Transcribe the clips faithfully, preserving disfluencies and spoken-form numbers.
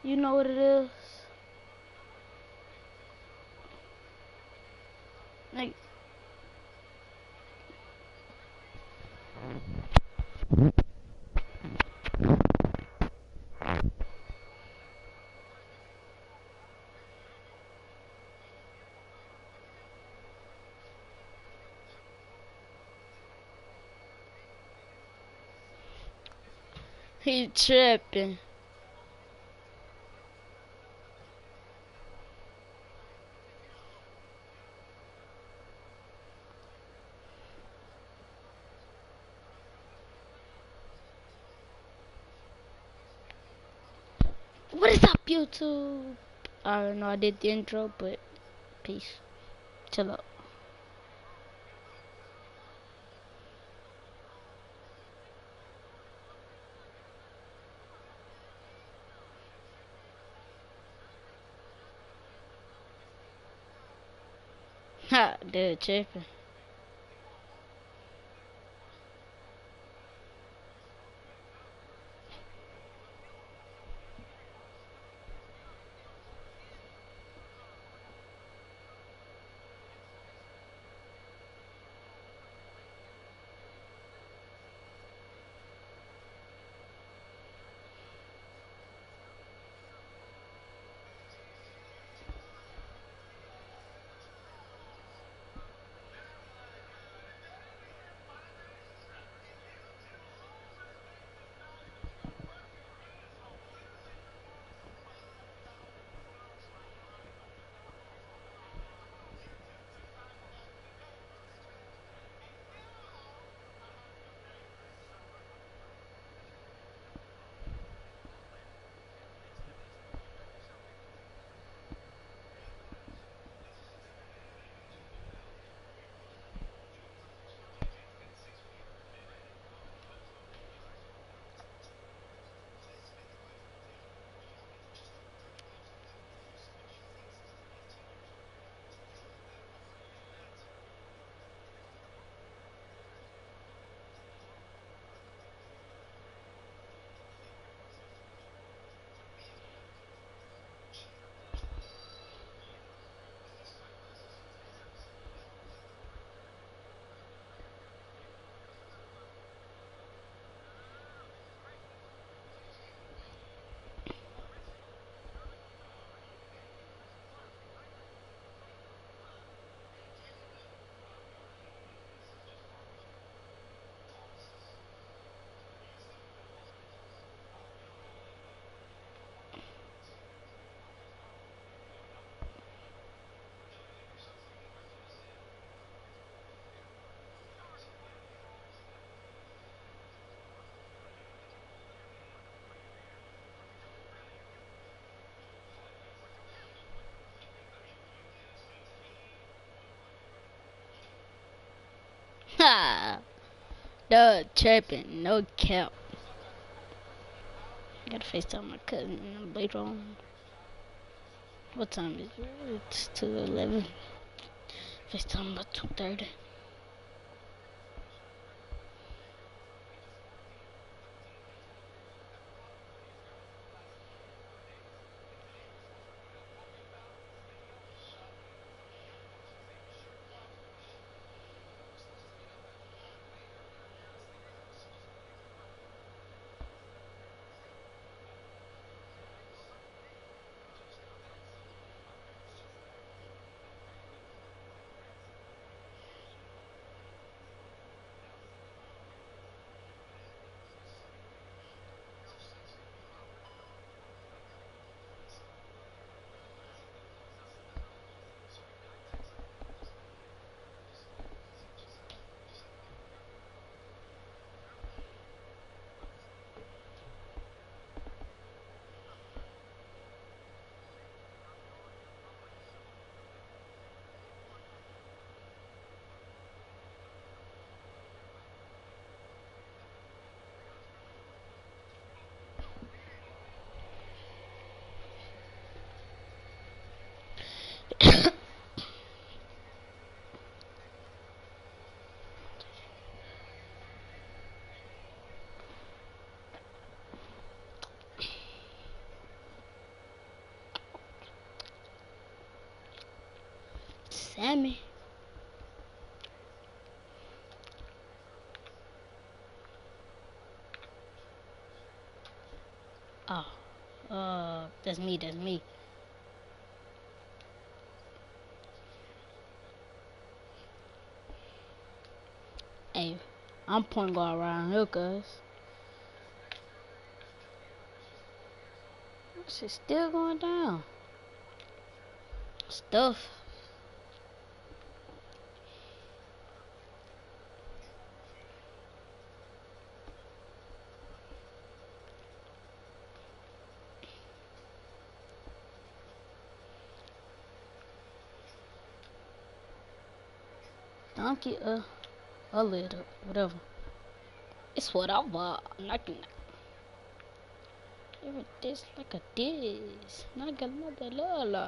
You know what it is? Like, he tripping. What is up, YouTube? I don't know, I did the intro, but peace. Chill out. Ha, dude, tripping. Ha, dude, tripping. No cap. Gotta FaceTime my cousin later on. What time is it? It's two eleven. FaceTime about two thirty. Sammy. Oh, uh, that's me. That's me. Hey, I'm point guard around here, cuz. Shit's still going down. Stuff. Donkey, uh, a little, whatever. It's what I want. Nothing. Even this like a this. Like another lala.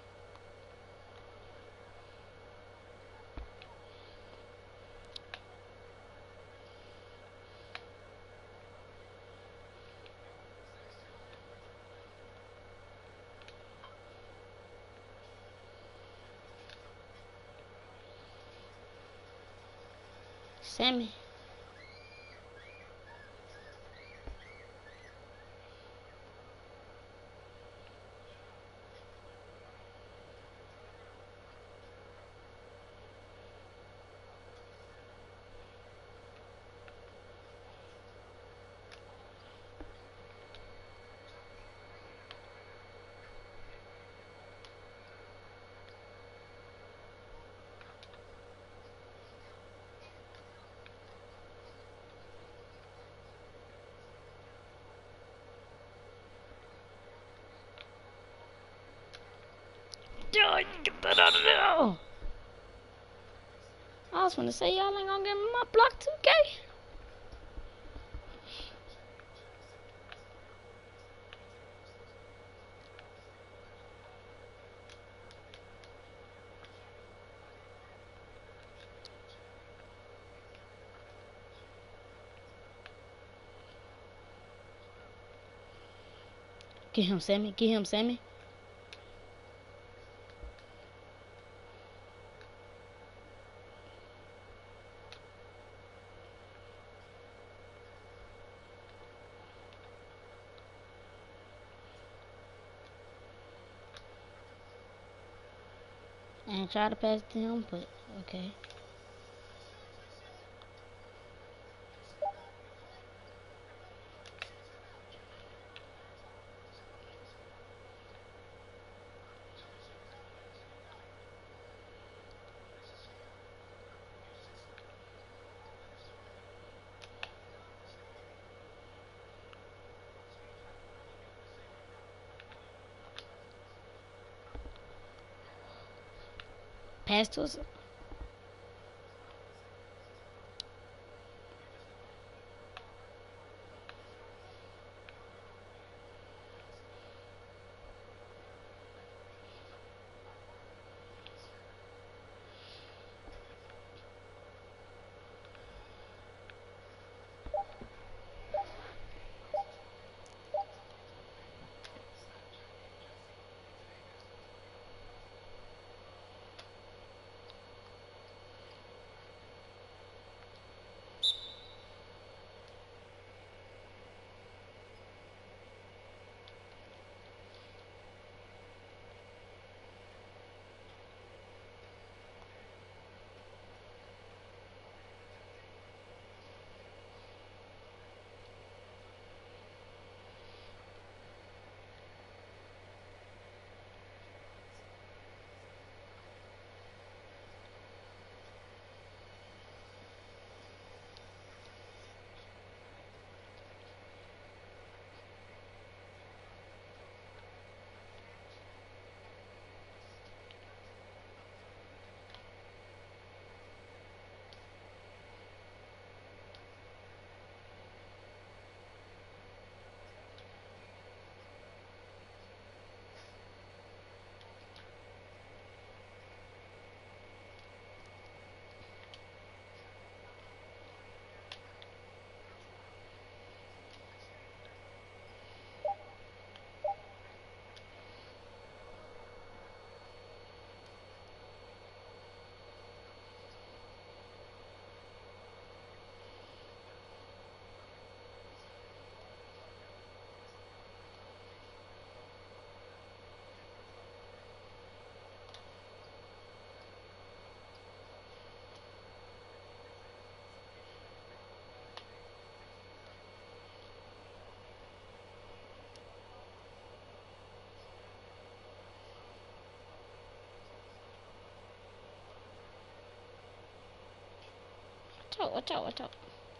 Sammy. Dude, get that out of there. I was gonna say y'all ain't gonna give me my block two K. Get him, Sammy. Get him, Sammy. And try to pass it to him, but okay. Pass to us. Watch out, watch out, watch out.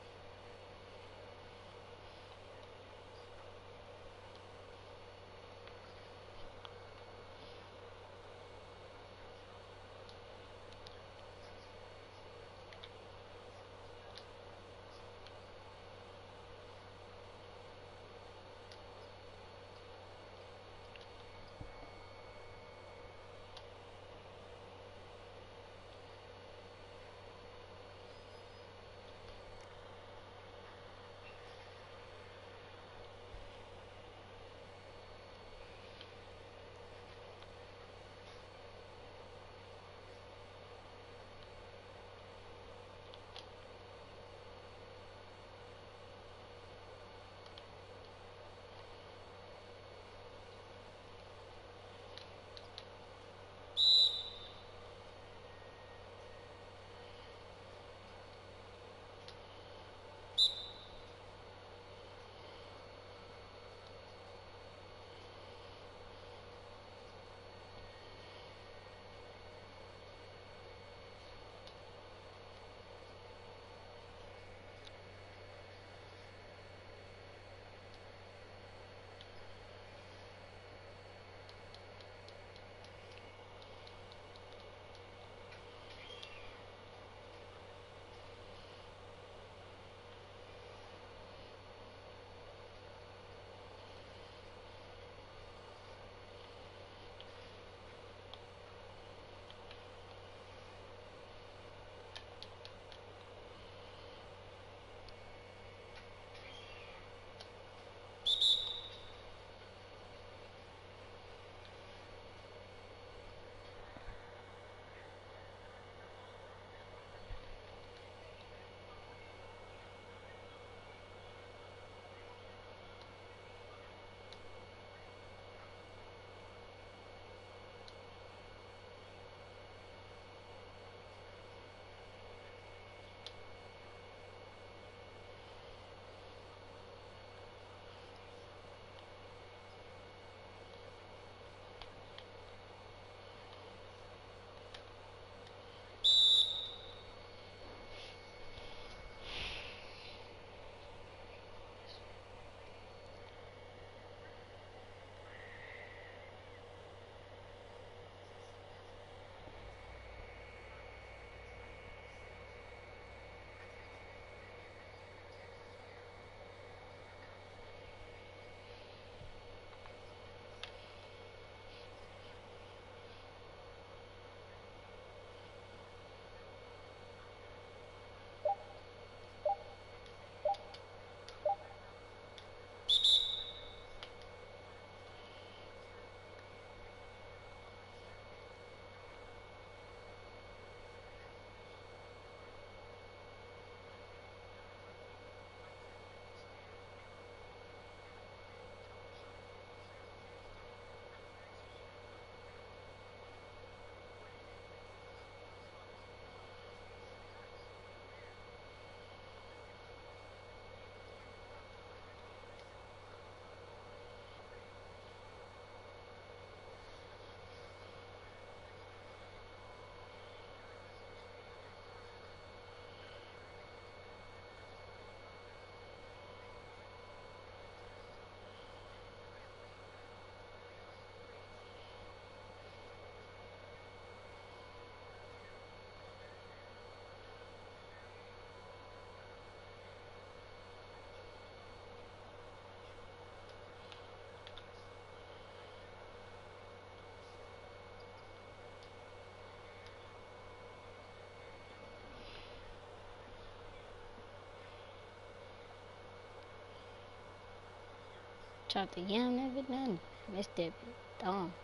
Chopped the yam, never done. Missed that bit. Dumb.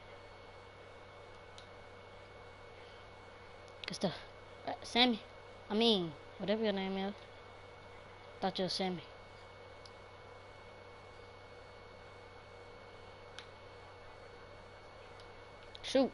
Good stuff. Uh, Sammy. I mean, whatever your name is. Thought you was Sammy. Shoot.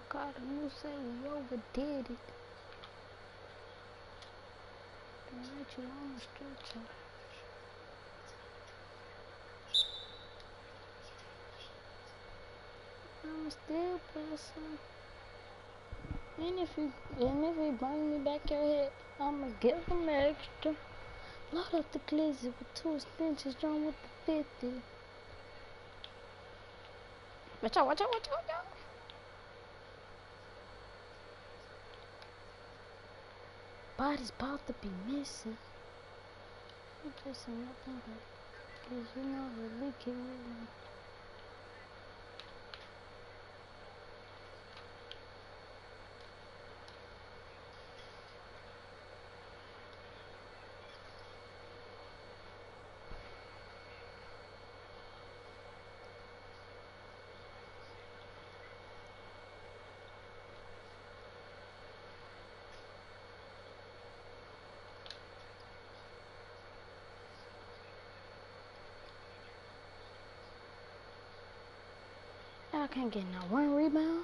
God, you say we overdid it. The night you on the stretcher. I'm still pressing. And if you, and if you bring me back your head, I'ma give them extra. Load up the glizzy with two extensions, drawn with the fifty. Watch out, watch out, watch out, watch out. Body's about to be missing. I'm chasing nothing but, cause you know the leak it with me. I can't get not one rebound.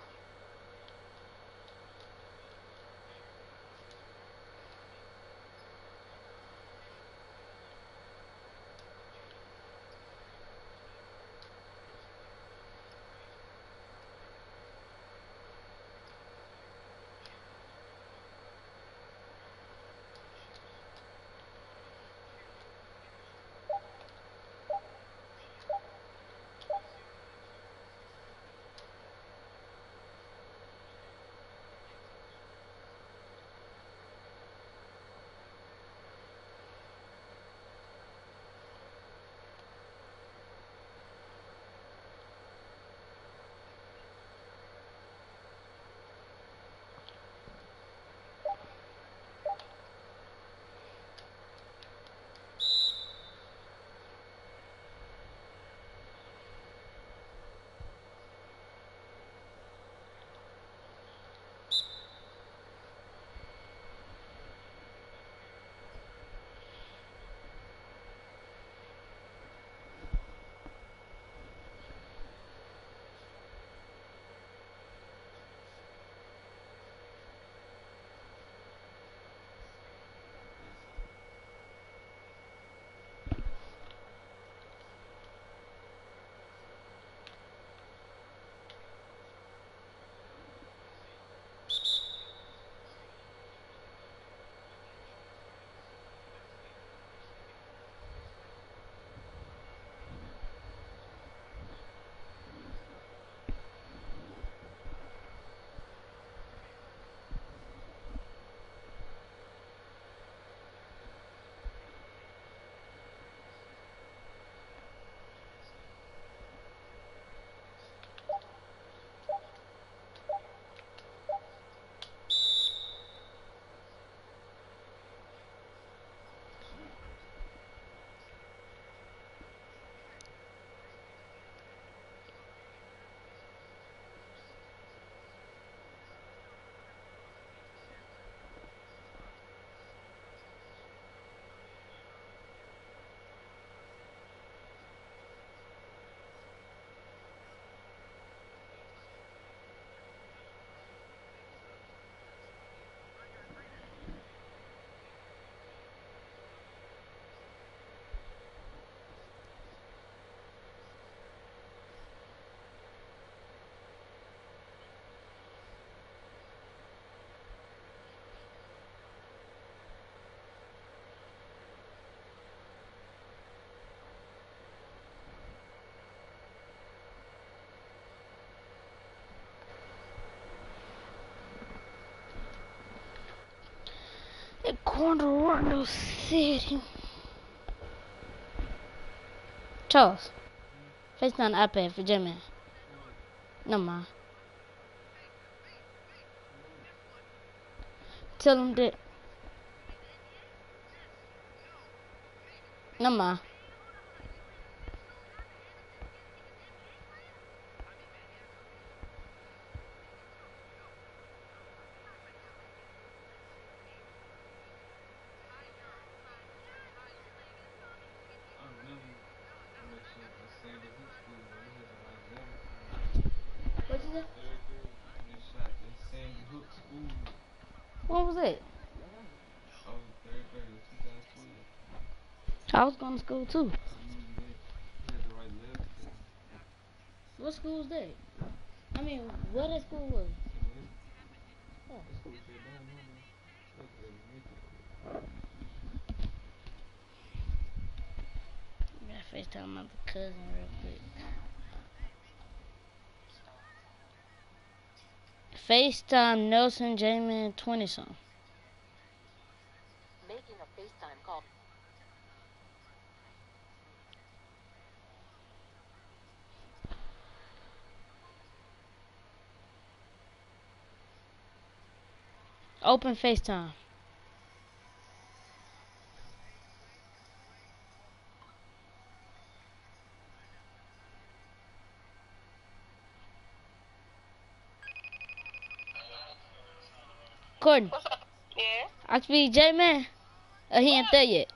Colorado City. Charles, FaceTime the iPad for Jimmy. No, ma. Tell him that. No, ma. What you say? I was going to school too. What school was that? I mean, what that school was? Oh. I gotta FaceTime my cousin real quick. FaceTime Nelson Jamin twenty something. Making a FaceTime call. Open FaceTime. Courtney. Yeah? I speak J Man. Uh, he ain't there yet.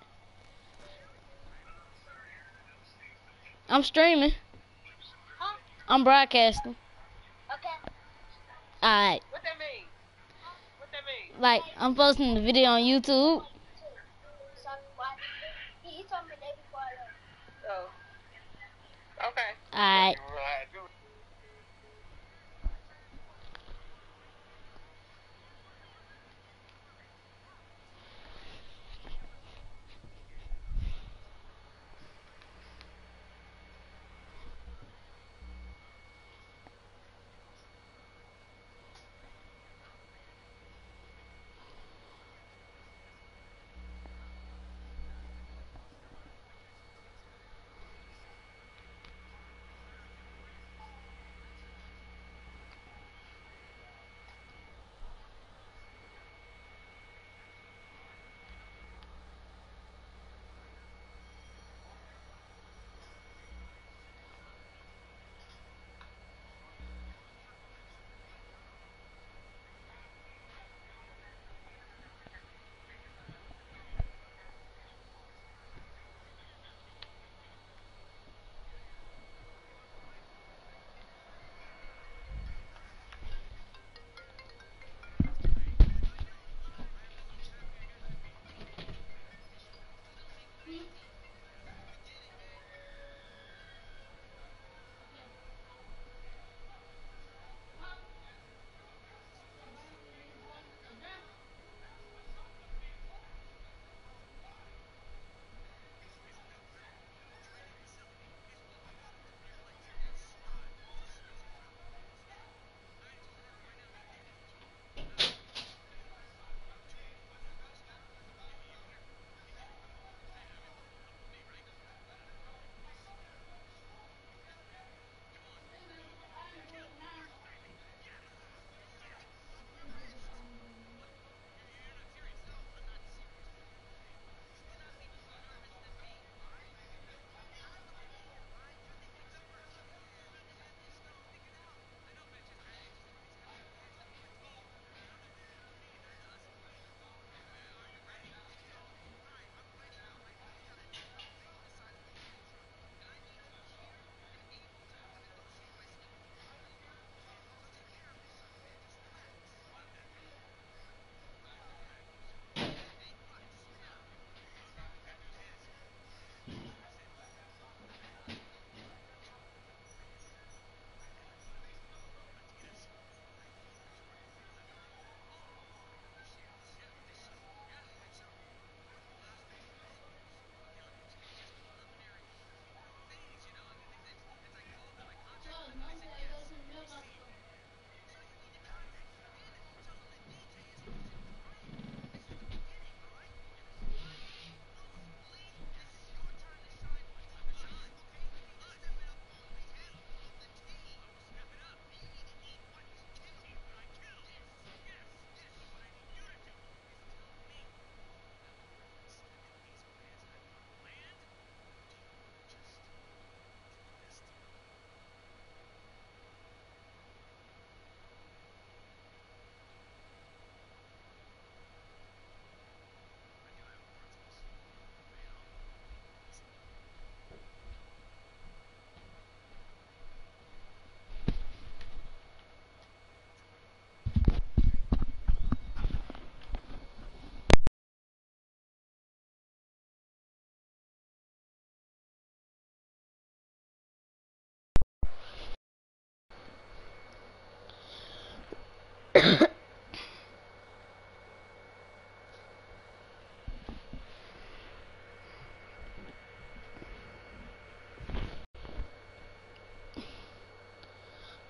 I'm streaming. Huh? I'm broadcasting. Okay. Alright. What that mean? What that mean? Like, I'm posting the video on YouTube. He told me they before I left. Oh. Okay. Alright.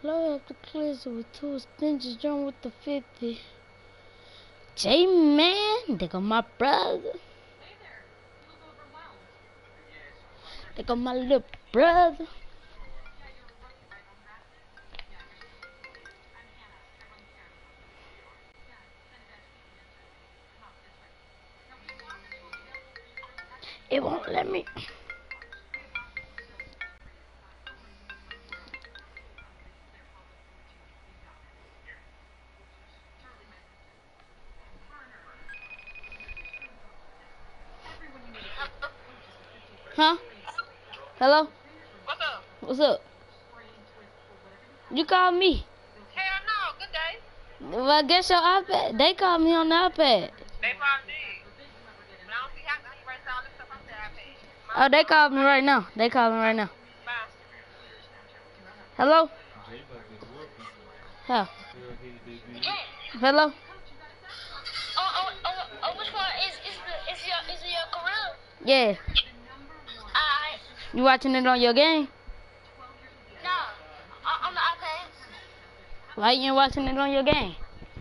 Blow up the clizzard with two extensions, join with the fifty. J-Man, they got my brother. They got my little brother. It won't let me. Huh? Hello? What's up? What's up? You called me. Hell no, good day. Well, I guess your iPad. They called me on the iPad. They probably did. But I don't see how he writes all this stuff on the iPad. Oh, they called me right now. They called me right now. Bye. Hello? How? Hello? Oh, oh, oh, oh, which one is is the is your is it your career? Yeah. I You watching it on your game? no, on on the iPad. Why you ain't watching it on your game?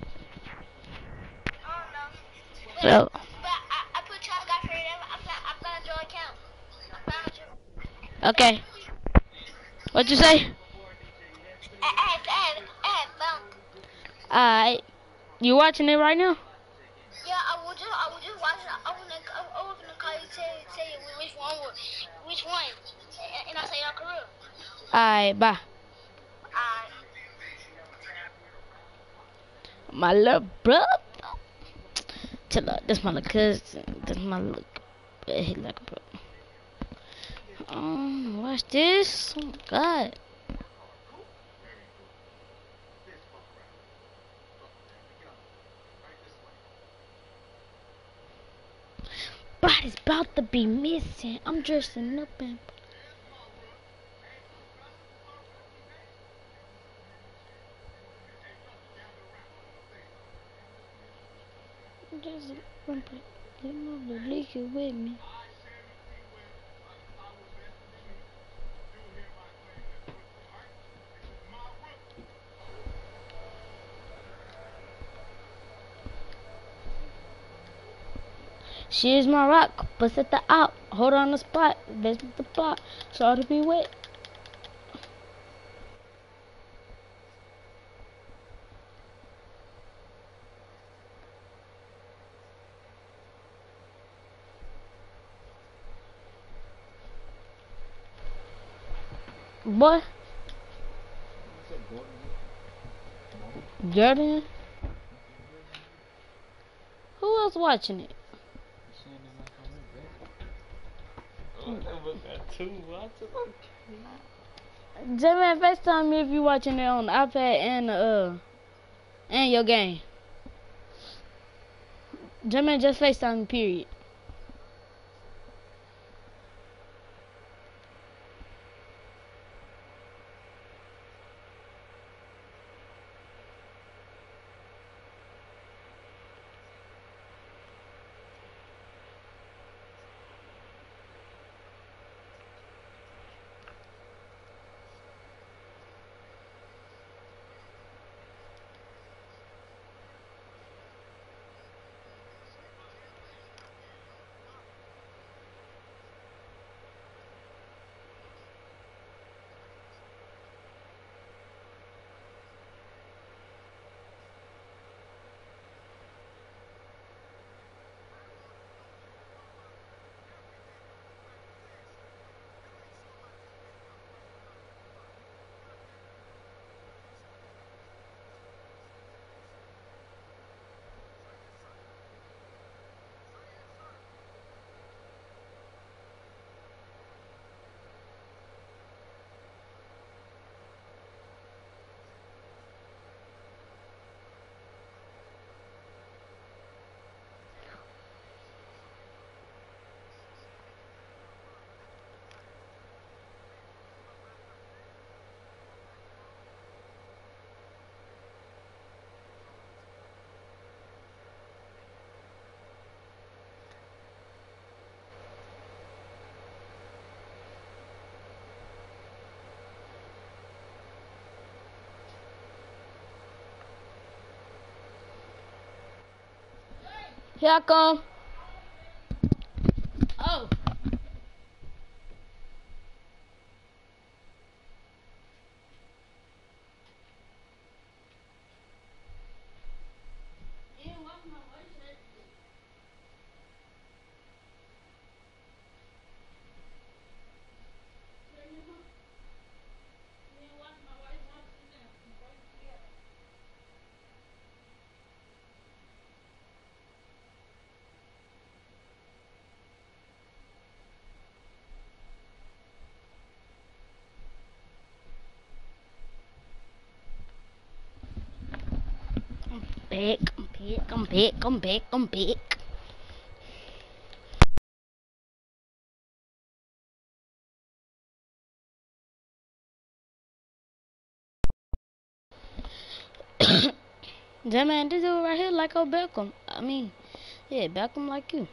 I don't know. But, So, but I, I put Charles Godfrey in there. I found I found your account. I found you. okay. What you say? I I I I found. Alright. You watching it right now? Yeah, I was just I was just watching. I was gonna I, I was gonna call you tell you tell you which one was which one, and, and I say your career. Alright, bye. I My little brother. Tell her, this my little cousin. This my little, yeah, he like a bro. Um, watch this. Oh my god. Body's about to be missing. I'm dressing up and. Just run, but you know the leak is with me. She is my rock, but set the out. Hold on the spot, visit the plot. So to be wet. Boy. Jordan. Who else watching it? J-Man, FaceTime me if you watching it on the iPad and uh and your game. J-Man, just FaceTime me, period. Here I come. Oh. Back, I'm back, I'm back, I'm back, I'm back. That man, this dude right here like a Beckham. I mean, yeah, Beckham like you.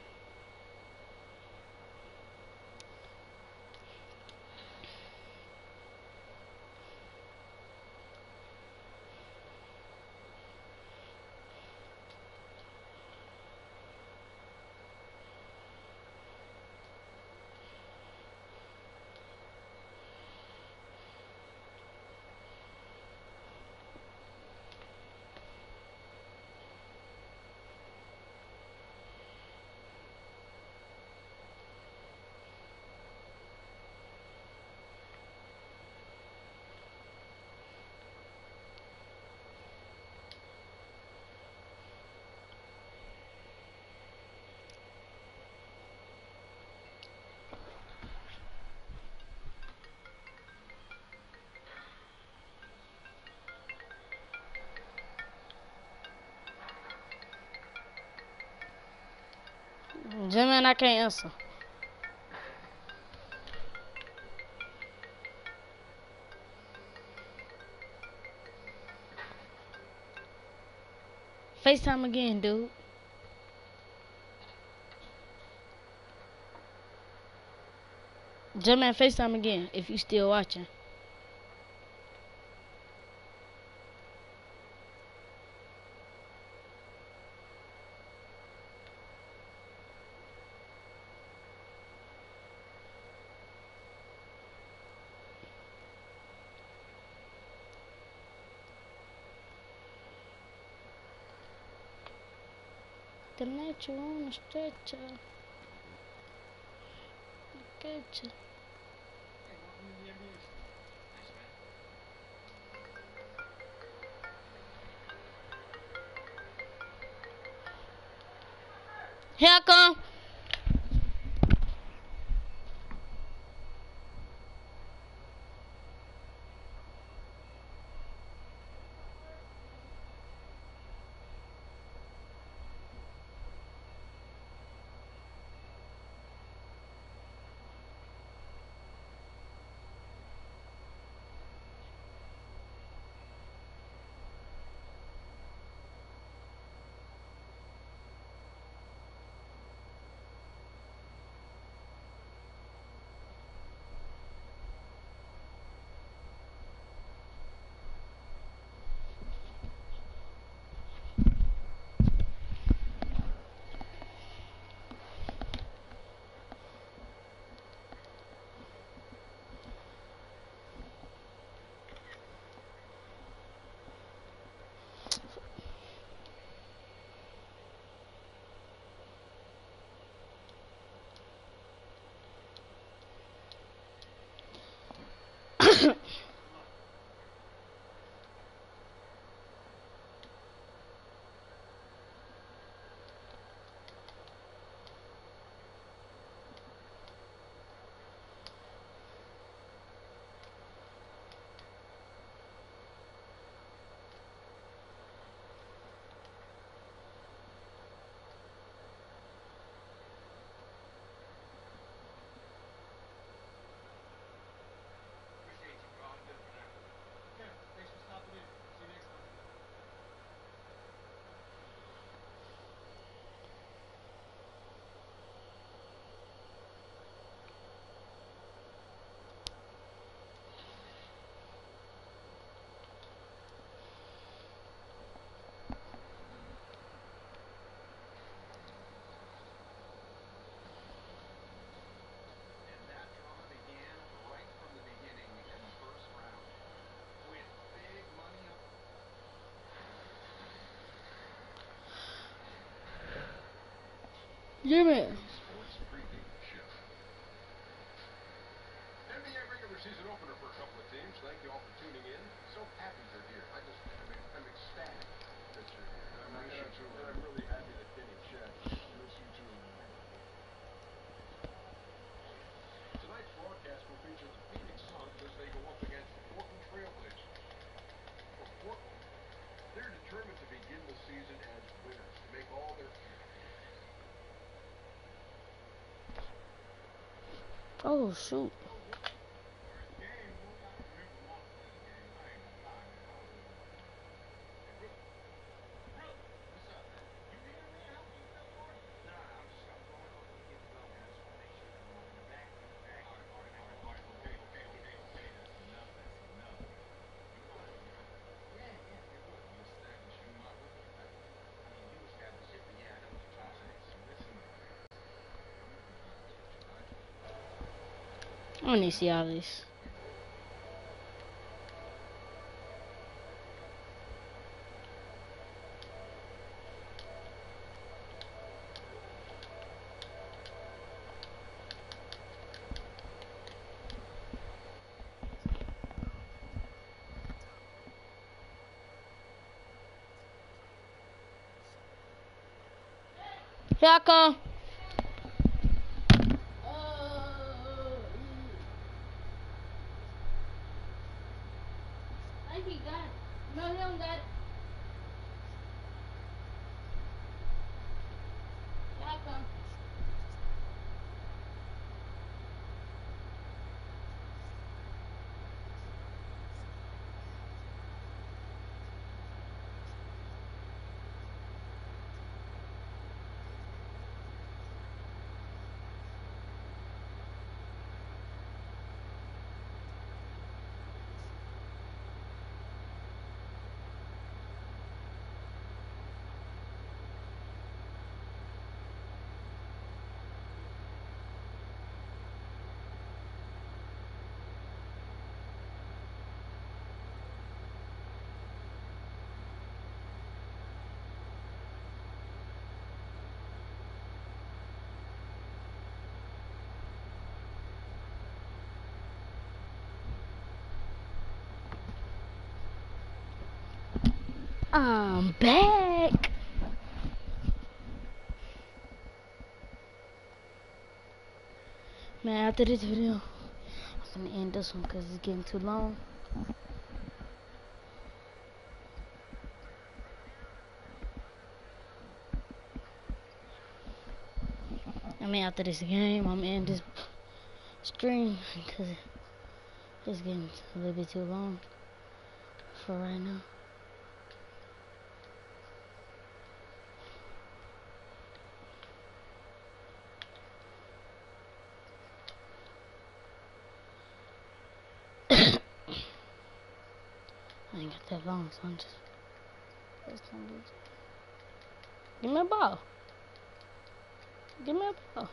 That man, I can't answer. FaceTime again, dude. That man, FaceTime again if you still watching. The night you on the stretcher. Get you. Here I come. Give it. Sports pregame show. N B A regular season opener for a couple of teams. Thank you all for tuning in. So happy you're here. I just, I'm, I'm ecstatic that you're here. I'm, I miss you too. And I'm really happy that Kenny checked. I miss you too. Tonight's broadcast will feature the Phoenix Suns as they go up against the Portland Trailblazers. For Portland, they're determined to begin the season as winners, to make all their... Oh shoot. I need to see all this. Here I come. I think he got it. No, he don't got it. Here I come. I'm back. Man, after this video, I'm gonna end this one because it's getting too long. I mean, after this game, I'm gonna end this stream because it's getting a little bit too long for right now. I ain't got that long, so I'm just... Give me a ball. Give me a ball.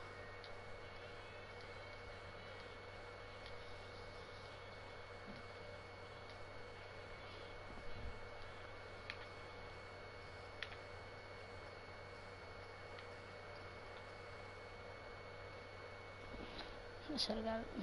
I should have got it.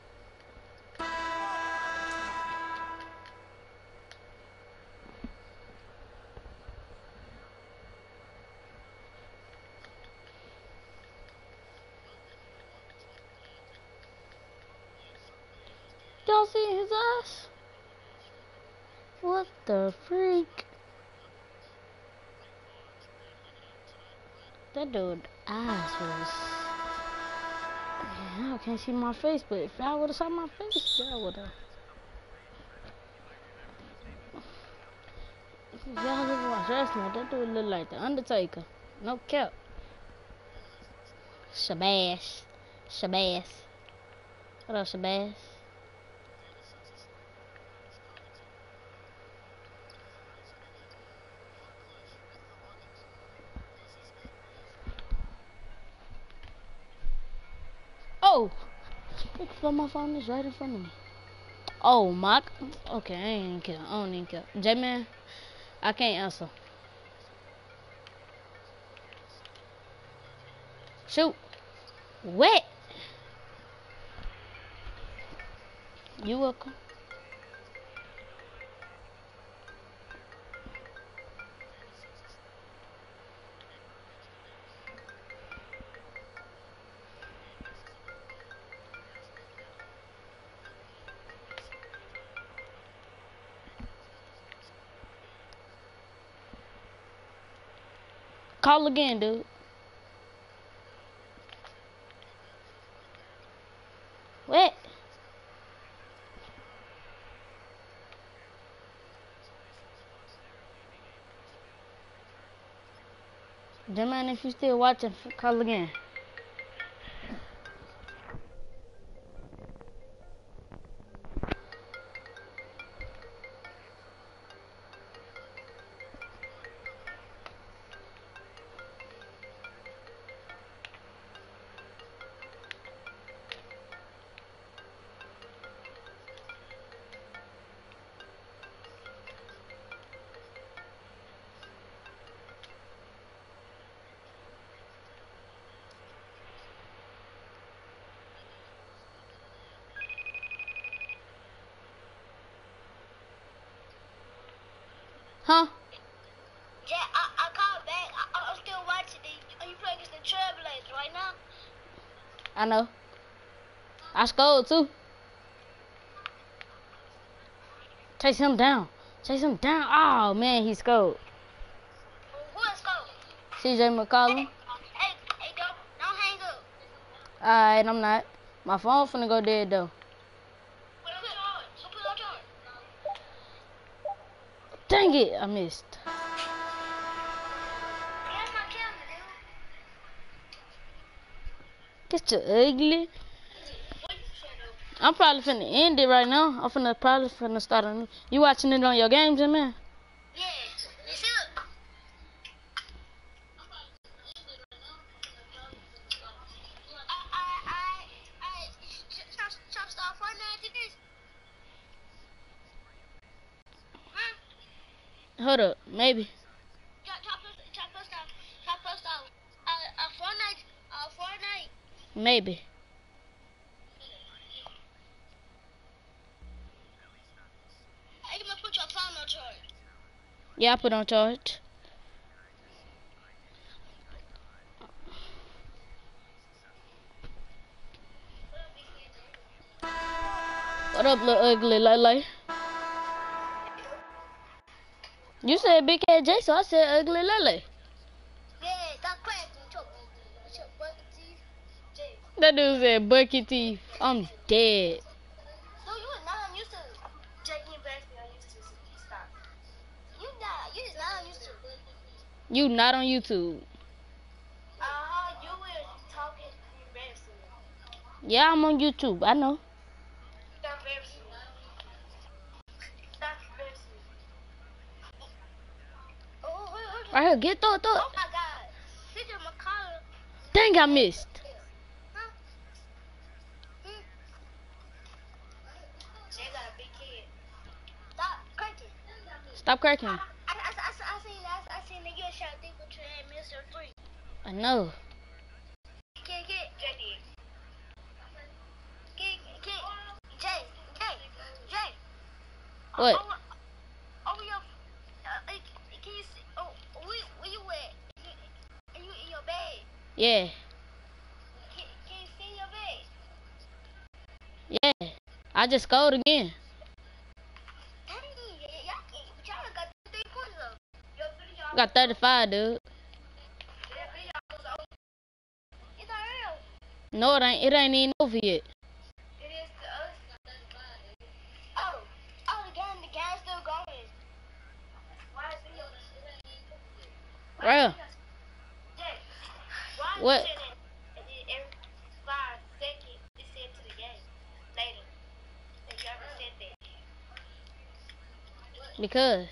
Y'all see his ass? What the freak? That dude ass was... Yeah, I can't see my face, but if I would have saw my face, y'all would have. If y'all ever watch wrestling, that dude look like the Undertaker. No cap. Shabazz. Shabazz. What up, Shabazz? Oh! Look for my phone is right in front of me. Oh, my... Okay, I ain't even care. I don't even care. J-Man, I can't answer. Shoot. Wet. You welcome. Call again, dude. What? Then man, if you still watching, call again. Huh? Jay, I, I called back. I, I'm still watching it. Are you playing against the Trailblazers right now? I know. I scored too. Chase him down. Chase him down. Oh man, he scored. Who is scored? C J McCollum. Hey, hey, don't, don't hang up. Alright, I'm not. My phone finna go dead though. Put it on charge. Put it on charge. Dang it, I missed. Here's my camera, dude. Get you ugly. I'm probably finna end it right now. I'm finna probably finna start a new. You watching it on your games, man? Yeah. You see it? I, I, I, I, try, try to start Fortnite to this. Huh? Hold up, maybe. Try, try, post- try post out, try post out, uh, uh, Fortnite, uh, Fortnite. Maybe. I'm gonna put your phone on charge. Yeah, I put on charge. What up, little ugly Lele? You said Big Cat J, so I said ugly Lele. Yeah, stop cracking with your, with your bucket teeth. Jay. That dude said bucket teeth. I'm dead. No, you was not on YouTube. Jay, you embarrassed me on YouTube. Stop. You not, you is not on YouTube. You not on YouTube. Uh-huh, you were talking embarrassing me. Yeah, I'm on YouTube. I know. Stop embarrassing me. Stop embarrassing me. Oh, wait, wait. Right here, get throw it, throw it. Oh my God. C J McCollum. Dang, I missed. Huh? Hmm? Jay got a big kid. Stop cracking. Stop cracking. I, I, I, I, I seen I, I seen the get shot think what you had Mister Three. I know. Kid, kid, Jay did. Kid, kid, Jay, Jay, Jay. What? Over, over your, uh, can you see? Oh, where, where you at? Are you in your bed? Yeah. Can, can you see your bed? Yeah. I just scored again. Dang, y'all, y'all got three points up. Your video, I got thirty-five, dude. that video was over. It's not real. No, it ain't. It ain't even over yet. It is to us. Oh, oh, the game, the game's still going. Why is video? Right. Jay, why What? is it that every five seconds it said to the game later? That you ever said that? Because.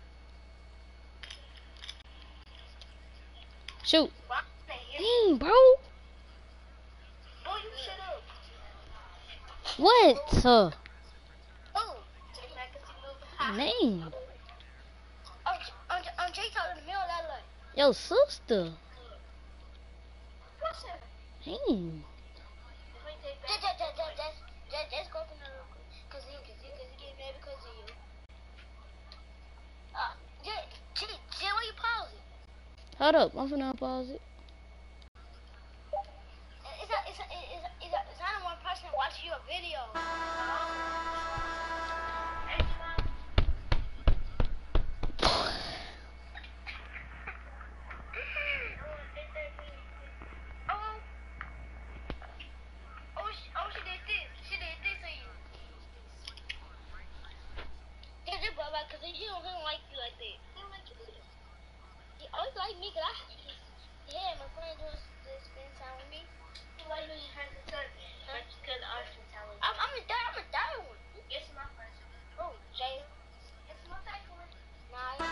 Shoot. Why they hear? Dang, bro. Boy, you shut up. What? Uh, Oh, Jay, I can see little high. name. Oh, on, on Jay talking to me on that line. Yo, sister. What Hey. Just, just, just, just, just, just, just go to the cause he, cause he, cause he getting mad because of you. Uh, Jay, Jay, Jay, why you pause it? Hold up, I'm finna pause it. It's a, it's a, it's a, it's a, it's not one person watching your video. Cause he don't, he don't like you like that. He don't like you either. He always like me, cause I, yeah, my friend wants to spend time with me. Why you just trying to tell me? Huh? Cause I should tell him. I'm, I'm a die, I'm a die one. Guess my first one. Oh, Jay. It's my second one. Nah.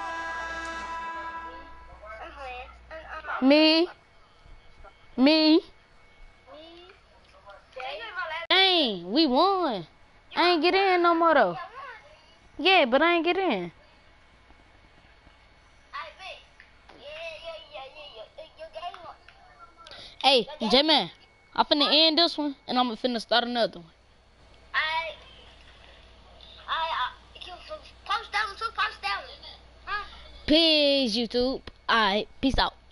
I'm playing. I'm, I'm, Me. Me. me. Jay. Dang, we won. I ain't get in no more though. Yeah, but I ain't get in. Hey, J-Man, I'm finna end this one, and I'm finna start another one. I, I, uh, post that one too, post that one. Huh? Peace, YouTube. Alright, peace out.